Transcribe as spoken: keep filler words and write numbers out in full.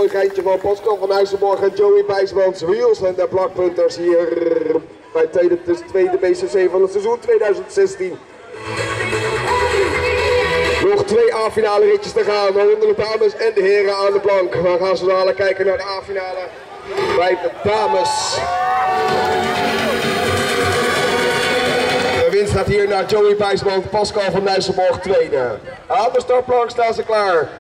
mooi geintje van Pascal van IJsselborg en Joey Bijsmans. Wheels en de plakpunters hier bij het tweede, de tweede B C C van het seizoen tweeduizend zestien. Nog twee A-finale ritjes te gaan, waaronder de dames en de heren aan de plank. We gaan zo dadelijk kijken naar de A-finale bij de dames. De winst gaat hier naar Joey Bijsmans, Pascal van IJsselborg tweede. Aan de startplank staan ze klaar.